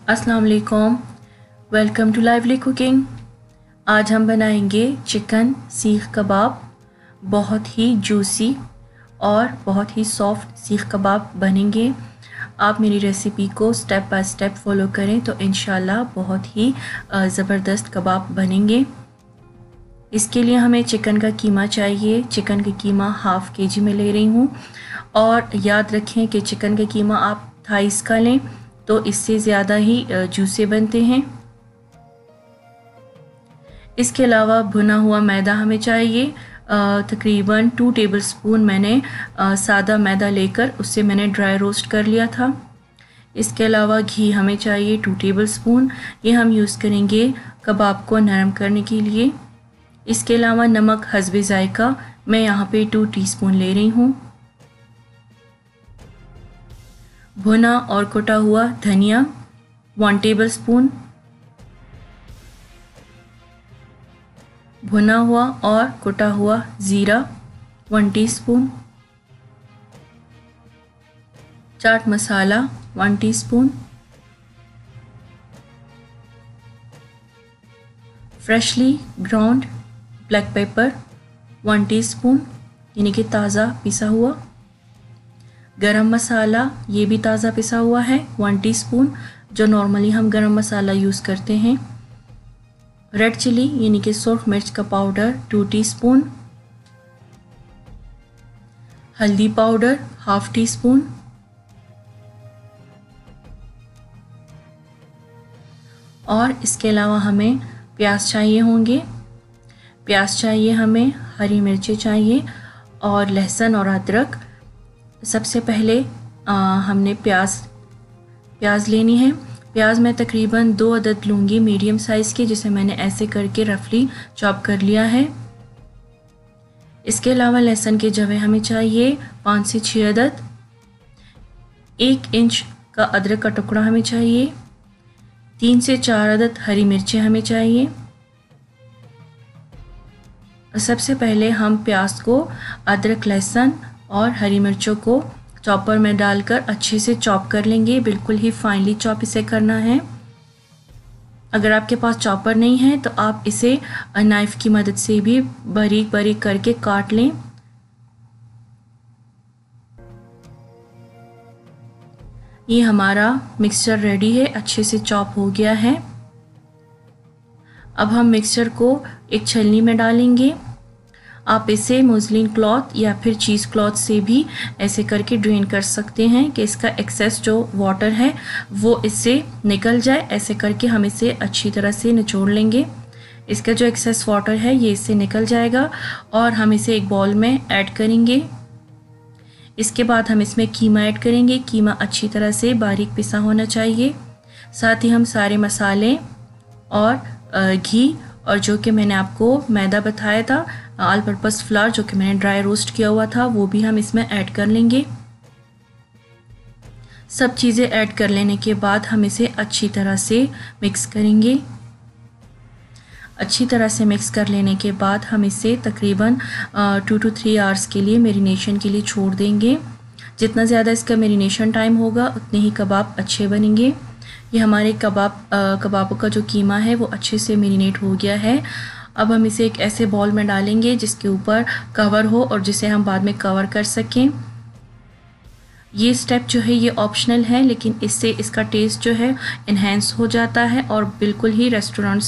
अस्सलाम वालेकुम, welcome to lively cooking. आज हम बनाएंगे चिकन सीख कबाब। बहुत ही जूसी और बहुत ही सॉफ्ट सीख कबाब बनेंगे। आप मेरी रेसिपी को स्टेप बाय स्टेप फॉलो करें तो इंशाल्लाह बहुत ही ज़बरदस्त कबाब बनेंगे। इसके लिए हमें चिकन का कीमा चाहिए। चिकन का कीमा हाफ़ केजी में ले रही हूँ और याद रखें कि चिकन का कीमा आप थाइस का लें तो इससे ज़्यादा ही जूसी बनते हैं। इसके अलावा भुना हुआ मैदा हमें चाहिए। तकरीबन 2 टेबलस्पून मैंने सादा मैदा लेकर उससे मैंने ड्राई रोस्ट कर लिया था। इसके अलावा घी हमें चाहिए 2 टेबलस्पून। ये हम यूज़ करेंगे कबाब को नरम करने के लिए। इसके अलावा नमक हस्बे ज़ायका मैं यहाँ पे 2 टीस्पून ले रही हूँ। भुना और कुटा हुआ धनिया 1 टेबलस्पून। भुना हुआ और कुटा हुआ ज़ीरा 1 teaspoon. Chaat masala 1 teaspoon. Freshly ground black pepper 1 teaspoon, यानी कि ताज़ा पिसा हुआ। गरम मसाला ये भी ताज़ा पिसा हुआ है 1 टीस्पून, जो नॉर्मली हम गरम मसाला यूज़ करते हैं। रेड चिली यानी कि सुर्ख मिर्च का पाउडर 2 टीस्पून। हल्दी पाउडर 1/2 टीस्पून। और इसके अलावा हमें प्याज चाहिए होंगे। प्याज चाहिए हमें, हरी मिर्चें चाहिए और लहसुन और अदरक। सबसे पहले हमने प्याज लेनी है। प्याज मैं तकरीबन 2 अदद लूँगी मीडियम साइज़ के, जिसे मैंने ऐसे करके रफली चॉप कर लिया है। इसके अलावा लहसुन के जवे हमें चाहिए 5 से 6 अदद। 1 इंच का अदरक का टुकड़ा हमें चाहिए। 3 से 4 अदद हरी मिर्चें हमें चाहिए। सबसे पहले हम प्याज को अदरक, लहसुन और हरी मिर्चों को चॉपर में डालकर अच्छे से चॉप कर लेंगे। बिल्कुल ही फाइनली चॉप इसे करना है। अगर आपके पास चॉपर नहीं है तो आप इसे नाइफ़ की मदद से भी बारीक बारीक करके काट लें। ये हमारा मिक्सचर रेडी है, अच्छे से चॉप हो गया है। अब हम मिक्सचर को एक छलनी में डालेंगे। आप इसे मुस्लिन क्लॉथ या फिर चीज़ क्लॉथ से भी ऐसे करके ड्रेन कर सकते हैं कि इसका एक्सेस जो वाटर है वो इससे निकल जाए। ऐसे करके हम इसे अच्छी तरह से निचोड़ लेंगे। इसका जो एक्सेस वाटर है ये इससे निकल जाएगा और हम इसे एक बाउल में ऐड करेंगे। इसके बाद हम इसमें कीमा ऐड करेंगे। कीमा अच्छी तरह से बारीक पिसा होना चाहिए। साथ ही हम सारे मसाले और घी और जो कि मैंने आपको मैदा बताया था, ऑल पर्पस फ्लावर, जो कि मैंने ड्राई रोस्ट किया हुआ था, वो भी हम इसमें ऐड कर लेंगे। सब चीज़ें ऐड कर लेने के बाद हम इसे अच्छी तरह से मिक्स करेंगे। अच्छी तरह से मिक्स कर लेने के बाद हम इसे तकरीबन 2 to 3 आवर्स के लिए मैरिनेशन के लिए छोड़ देंगे। जितना ज़्यादा इसका मैरिनेशन टाइम होगा उतने ही कबाब अच्छे बनेंगे। ये हमारे कबाबों का जो कीमा है वो अच्छे से मैरिनेट हो गया है। अब हम इसे एक ऐसे बॉल में डालेंगे जिसके ऊपर कवर हो और जिसे हम बाद में कवर कर सकें। ये स्टेप जो है ये ऑप्शनल है, लेकिन इससे इसका टेस्ट जो है इन्हेंस हो जाता है और बिल्कुल ही रेस्टोरेंट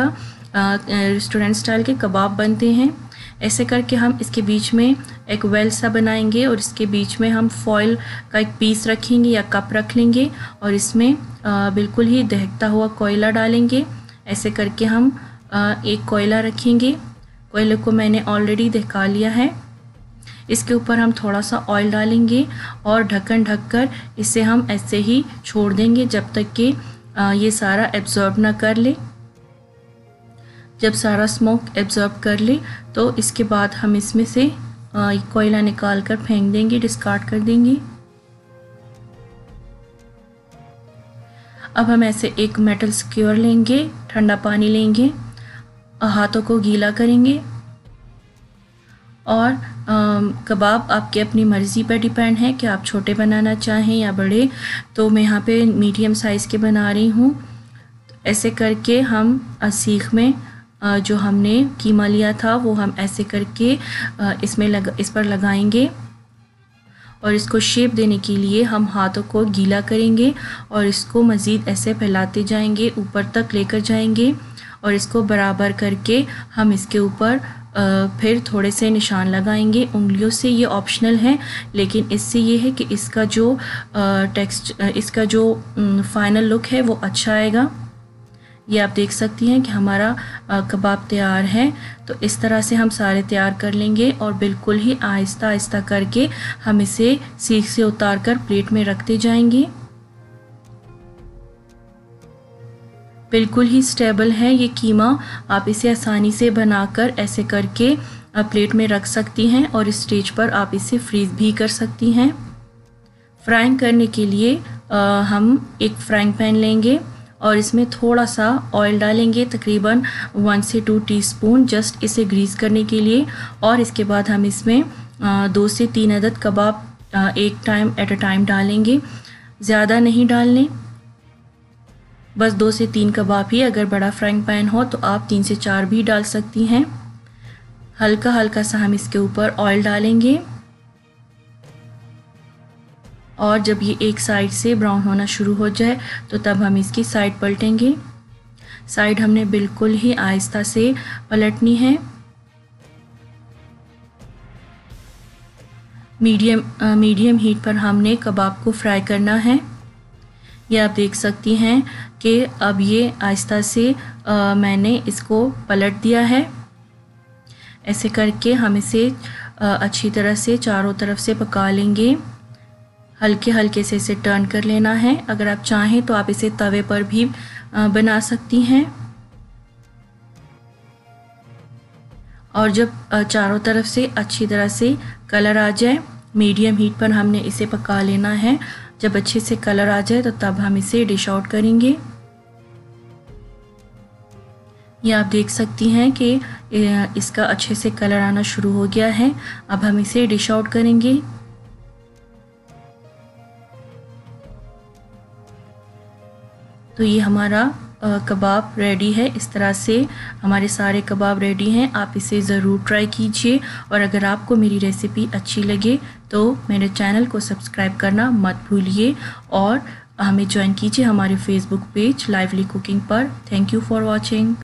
स्टाइल के कबाब बनते हैं। ऐसे करके हम इसके बीच में एक वेल सा बनाएंगे और इसके बीच में हम फॉइल का एक पीस रखेंगे या कप रख लेंगे और इसमें बिल्कुल ही दहकता हुआ कोयला डालेंगे। ऐसे करके हम एक कोयला रखेंगे। कोयले को मैंने ऑलरेडी दहका लिया है। इसके ऊपर हम थोड़ा सा ऑयल डालेंगे और ढक्कन ढककर इसे हम ऐसे ही छोड़ देंगे जब तक कि ये सारा एब्जॉर्ब ना कर ले। जब सारा स्मोक एब्जॉर्ब कर ले तो इसके बाद हम इसमें से कोयला निकाल कर फेंक देंगे, डिस्कार्ड कर देंगे। अब हम ऐसे एक मेटल स्क्यूअर लेंगे, ठंडा पानी लेंगे, हाथों को गीला करेंगे और कबाब आपकी अपनी मर्ज़ी पर डिपेंड है कि आप छोटे बनाना चाहें या बड़े। तो मैं यहाँ पे मीडियम साइज़ के बना रही हूँ। तो ऐसे करके हम सीख में जो हमने कीमा लिया था वो हम ऐसे करके इस पर लगाएंगे और इसको शेप देने के लिए हम हाथों को गीला करेंगे और इसको मज़ीद ऐसे फैलाते जाएंगे, ऊपर तक लेकर जाएंगे और इसको बराबर करके हम इसके ऊपर फिर थोड़े से निशान लगाएंगे उंगलियों से। ये ऑप्शनल है, लेकिन इससे ये है कि इसका जो फाइनल लुक है वो अच्छा आएगा। ये आप देख सकती हैं कि हमारा कबाब तैयार है। तो इस तरह से हम सारे तैयार कर लेंगे और बिल्कुल ही आहिस्ता आहिस्ता करके हम इसे सीख से उतार कर प्लेट में रखते जाएंगे। बिल्कुल ही स्टेबल है ये कीमा, आप इसे आसानी से बनाकर ऐसे करके प्लेट में रख सकती हैं और इस स्टेज पर आप इसे फ्रीज़ भी कर सकती हैं। फ्राइंग करने के लिए हम एक फ्राइंग पैन लेंगे और इसमें थोड़ा सा ऑयल डालेंगे, तकरीबन 1 से 2 टीस्पून, जस्ट इसे ग्रीस करने के लिए। और इसके बाद हम इसमें 2 से 3 अदद कबाब एट अ टाइम डालेंगे, ज़्यादा नहीं डालने, बस 2 से 3 कबाब ही। अगर बड़ा फ्राइंग पैन हो तो आप 3 से 4 भी डाल सकती हैं। हल्का हल्का सा हम इसके ऊपर ऑयल डालेंगे और जब ये एक साइड से ब्राउन होना शुरू हो जाए तो तब हम इसकी साइड पलटेंगे। साइड हमने बिल्कुल ही आहिस्ता से पलटनी है। मीडियम हीट पर हमने कबाब को फ्राई करना है। ये आप देख सकती हैं कि अब ये आहिस्ता से मैंने इसको पलट दिया है। ऐसे करके हम इसे अच्छी तरह से चारों तरफ से पका लेंगे। हल्के हल्के से इसे टर्न कर लेना है। अगर आप चाहें तो आप इसे तवे पर भी बना सकती हैं। और जब चारों तरफ से अच्छी तरह से कलर आ जाए, मीडियम हीट पर हमने इसे पका लेना है। जब अच्छे से कलर आ जाए तो तब हम इसे डिश आउट करेंगे। ये आप देख सकती हैं कि इसका अच्छे से कलर आना शुरू हो गया है। अब हम इसे डिश आउट करेंगे। तो ये हमारा कबाब रेडी है। इस तरह से हमारे सारे कबाब रेडी हैं। आप इसे ज़रूर ट्राई कीजिए और अगर आपको मेरी रेसिपी अच्छी लगे तो मेरे चैनल को सब्सक्राइब करना मत भूलिए और हमें ज्वाइन कीजिए हमारे फेसबुक पेज लाइवली कुकिंग पर। Thank you for watching.